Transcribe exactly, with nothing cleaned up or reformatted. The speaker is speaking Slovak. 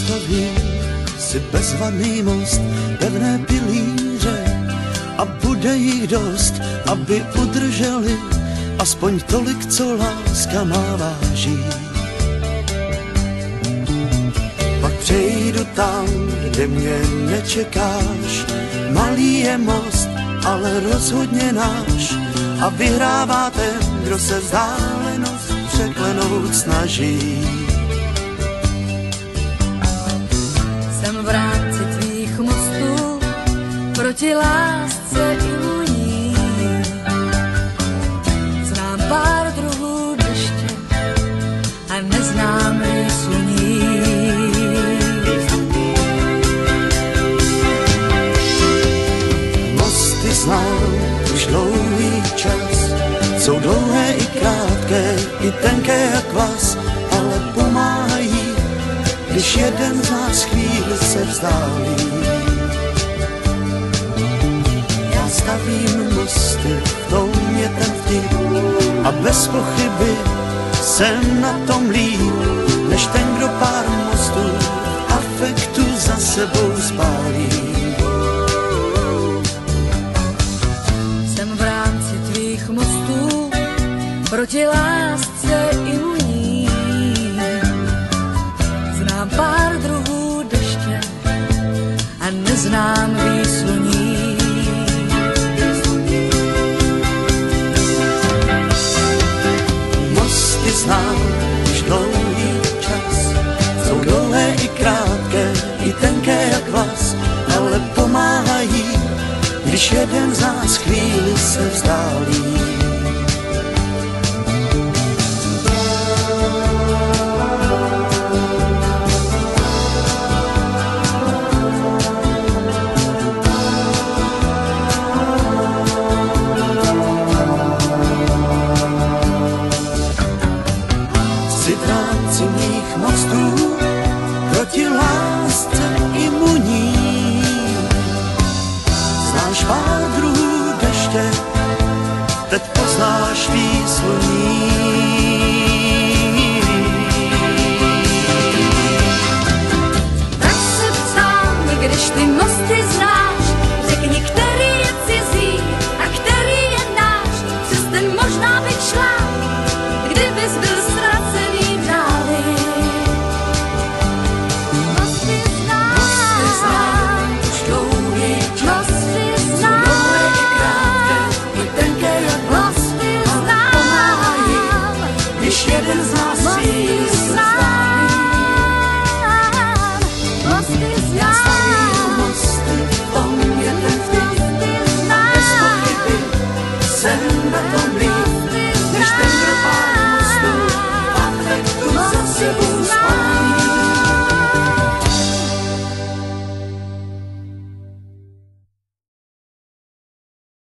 postaví si bezvadný most, pevné pilíře a bude jich dost, aby udrželi aspoň tolik, co láska má váží. Pak přejdu tam, kde mě nečekáš, malý je most, ale rozhodně náš a vyhrává ten, kdo se vzdálenost překlenout snaží. Jsem v rámci tvých mostů proti lásce imunní. Znám pár druhů deště a neznám sluní. Mosty znám už dlouhý čas, jsou dlouhé i krátké, i tenké jak vás, ale pomáhají, když jeden z nás chvíli se vzdálí. Já stavím mosty, v tom je ten vtip a bez pochyby jsem na tom líp, než ten, kdo pár mostů afektu za sebou spálí. Jsem v rámci tvých mostů proti lásce imunní. Znám pár druhů deště a neznám výsluní. Mosty znám už dlouhý čas, jsou dlouhé i krátké, i tenké jak vás, ale pomáhají, když jeden z nás chvíli se vzdálí. Si v rámci mých mostů proti lásce imunní. Znáš pár druhů deště, teď poznáš výsluní.